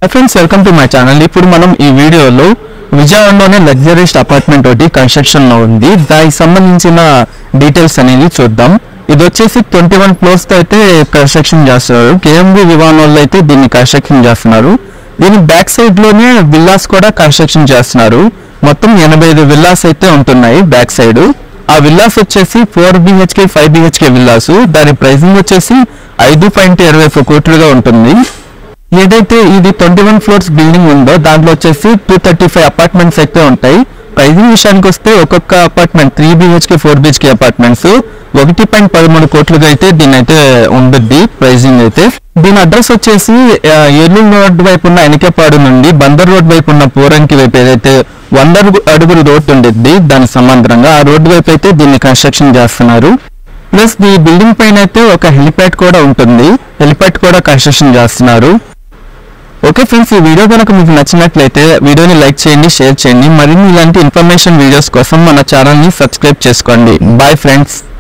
Friends welcome to my channel. ఇప్పుడు మనం ఈ వీడియోలో విజయవాడలోనే లగ్జరీస్ అపార్ట్మెంట్ ఒకటి కన్స్ట్రక్షన్ లో ఉంది. దానికి సంబంధించిన డీటెయిల్స్ అనేది చూద్దాం. ఇది వచ్చేసి 21 ఫ్లోర్స్ తో అయితే కన్స్ట్రక్షన్ చేస్తున్నారు. కేఎంబి వివాన్ వాళ్ళు అయితే దీన్ని కన్స్ట్రక్షన్ చేస్తున్నారు. దీని బ్యాక్ సైడ్ లోనే విల్లాస్ కూడా కన్స్ట్రక్షన్ చేస్తున్నారు. మొత్తం 85 విల్లాస్ అయితే ఉంటున్నాయి బ్యాక్ సైడ్. ఆ విల్లాస్ వచ్చేసి 4 BHK 5 BHK విల్లాస్. దాని ప్రైసింగ్ వచ్చేసి 5.24 కోట్లుగా ఉంటుంది. ఏదైతే ఇది 21 ఫ్లోర్స్ బిల్డింగ్ ఉందో దాంట్లో వచ్చేసి 235 అపార్ట్మెంట్స్ అయితే ఉంటాయి. ప్రైసింగ్ విషయానికి వస్తే ఒక్కొక్క అపార్ట్మెంట్ 3 BHK 4 BHK అపార్ట్మెంట్స్ 1.13 కోట్లుగా అయితే దీని అయితే ఉంటుంది ప్రైసింగ్ అయితే. దీని అడ్రస్ వచ్చేసి ఏలూరు రోడ్ వైపు ఉన్న ఎనికేపాడు నుండి బందర్ రోడ్ వైపు ఉన్న పోరంకి వైపు ఏదైతే 100 అడుగుల రోడ్ ఉండేది దాని సమాంతరంగా ఆ రోడ్డు వైపు అయితే దీన్ని కన్స్ట్రక్షన్ చేస్తున్నారు. ప్లస్ ఈ బిల్డింగ్ పైన అయితే ఒక హెలిప్యాడ్ కూడా ఉంటుంది. హెలిప్యాడ్ కూడా కన్స్ట్రక్షన్ చేస్తున్నారు. ఓకే ఫ్రెండ్స్, ఈ వీడియో కనుక మీకు నచ్చినట్లయితే వీడియోని లైక్ చేయండి, షేర్ చేయండి. మరిన్ని ఇలాంటి ఇన్ఫర్మేషన్ వీడియోస్ కోసం మన ఛానల్ని సబ్స్క్రైబ్ చేసుకోండి. Bye friends.